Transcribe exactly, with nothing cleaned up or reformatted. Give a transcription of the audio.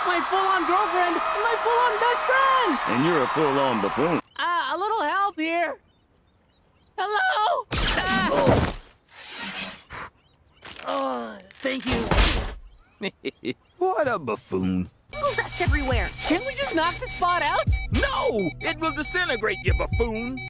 my full-on girlfriend and my full-on best friend! And you're a full-on buffoon. Ah, uh, a little help here. Hello? Ah. Oh, thank you. What a buffoon. Gold dust everywhere. Can't we just knock the spot out? No! It will disintegrate, you buffoon!